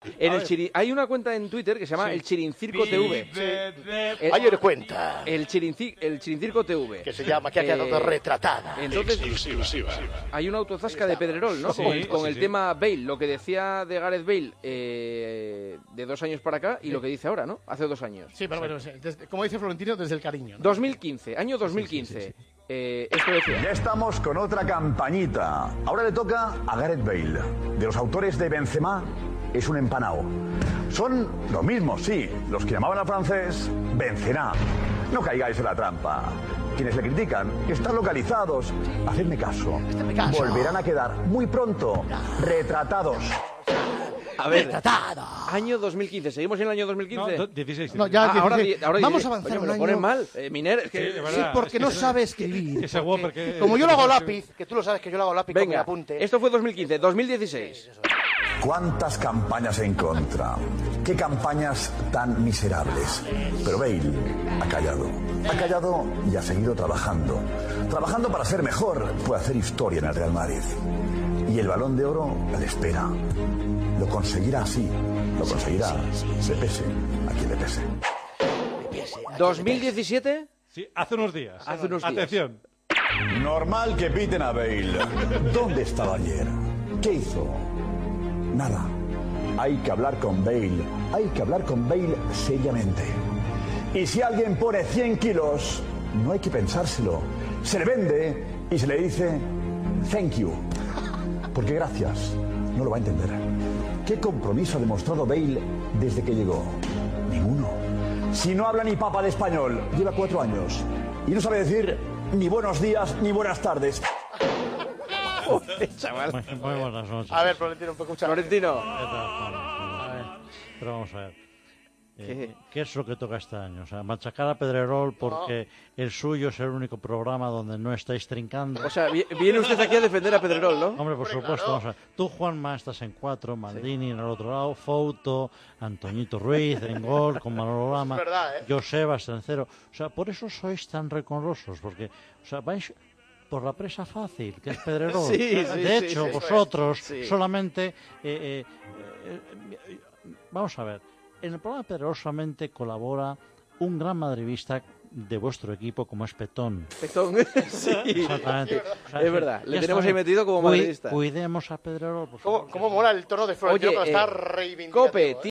Hay una cuenta en Twitter que se llama El Chirincirco TV. Hay una cuenta. El Chirincirco TV. Que se llama, que ha quedado retratada. Entonces, hay una autozasca de Pedrerol, ¿no? Con el tema Bale, lo que decía de Gareth Bale de 2 años para acá y lo que dice ahora, ¿no? Hace 2 años. Sí, pero bueno, como dice Florentino, desde el cariño, ¿no? 2015, año 2015. Esto decía. Ya estamos con otra campañita. Ahora le toca a Gareth Bale. De los autores de Benzema, es un empanao. Son los mismos, sí, los que llamaban al francés Benzema. No caigáis en la trampa. Quienes le critican están localizados. Hacedme caso. Volverán a quedar muy pronto retratados. A ver, año 2015. ¿Seguimos en el año 2015? No, 16. No, ya, ahora vamos a avanzar un lo año. ponen mal. Miner, es que... Sí, porque no sabe escribir. Porque, como yo lo hago lápiz, que tú lo sabes que yo lo hago lápiz con mi Venga, apunte. esto fue 2015. 2016. ¿Cuántas campañas en contra? ¿Qué campañas tan miserables? Pero Bale ha callado. Ha callado y ha seguido trabajando. Trabajando para ser mejor. Puede hacer historia en el Real Madrid. Y el Balón de Oro le espera. Lo conseguirá así. Lo conseguirá. Le pese a quien le pese. 2017. Sí, hace unos días. Atención. Normal que piten a Bale. ¿Dónde estaba ayer? ¿Qué hizo? Nada. Hay que hablar con Bale. Hay que hablar con Bale seriamente. Y si alguien pone 100 kilos, no hay que pensárselo. Se le vende y se le dice thank you. Porque gracias. No lo va a entender. ¿Qué compromiso ha demostrado Bale desde que llegó? Ninguno. Si no habla ni papa de español, lleva 4 años. Y no sabe decir ni buenos días ni buenas tardes. Chaval. Muy buenas noches. A ver, Florentino, un poco escuchar. Florentino. Pero vamos a ver. ¿Qué es lo que toca este año? O sea, machacar a Pedrerol porque el suyo es el único programa donde no estáis trincando. O sea, viene usted aquí a defender a Pedrerol, ¿no? Hombre, por supuesto. Vamos a ver. Tú, Juanma, estás en 4, Maldini en el otro lado, Fouto, Antoñito Ruiz en gol, con Manolo Lama, Es verdad, Josebas en 0. O sea, por eso sois tan reconrosos, porque, o sea, vais por la presa fácil, que es Pedrerol. De hecho, vosotros solamente... vamos a ver. En el programa de Pedrerol solamente colabora un gran madridista de vuestro equipo como es Petón. Petón, sí. Exactamente. O sea, es verdad, le tenemos ahí metido como madridista. Cuidemos a Pedrerol. ¿Cómo mola el tono de Florentino que lo está reivindicando? Cope,